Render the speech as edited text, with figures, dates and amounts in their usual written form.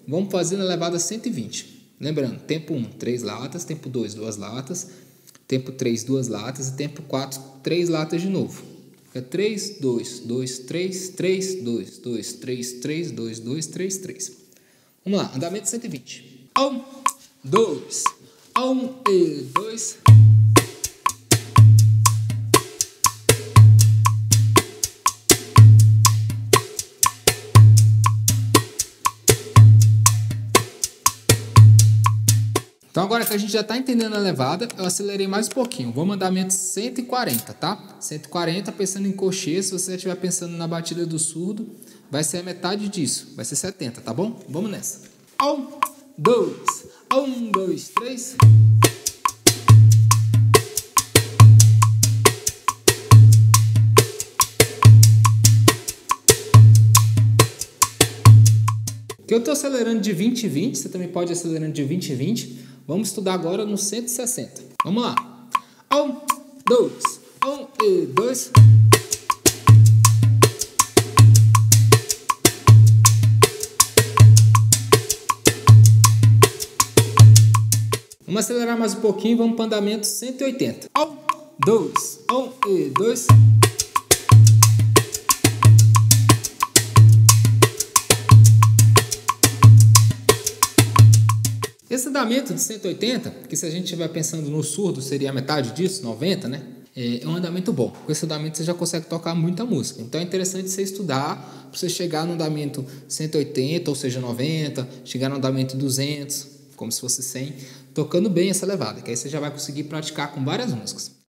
vamos fazer na elevada 120. Lembrando, tempo 1, 3 latas, tempo 2, 2 latas, tempo 3, 2 latas e tempo 4, 3 latas de novo. É 3, 2, 2, 3, 3, 2, 2, 3, 3, 2, 2, 3, 3. Vamos lá, andamento 120. 1, 2, 1 e 2. Então agora que a gente já está entendendo a levada, eu acelerei mais um pouquinho. Vamos andamento 140, tá? 140 pensando em cochê, se você estiver pensando na batida do surdo, vai ser a metade disso, vai ser 70, tá bom? Vamos nessa. 1, 2, 1, 2, 3. Que eu estou acelerando de 20 em 20, você também pode ir acelerando de 20 em 20. Vamos estudar agora no 160. Vamos lá. 1, 2, 1 e 2. Vamos acelerar mais um pouquinho, vamos para o andamento 180. 1, 2, 1 e 2. Esse andamento de 180, que se a gente estiver pensando no surdo, seria a metade disso, 90, né? É um andamento bom. Com esse andamento você já consegue tocar muita música. Então é interessante você estudar para você chegar no andamento 180, ou seja, 90, chegar no andamento 200, como se fosse 100, tocando bem essa levada, que aí você já vai conseguir praticar com várias músicas.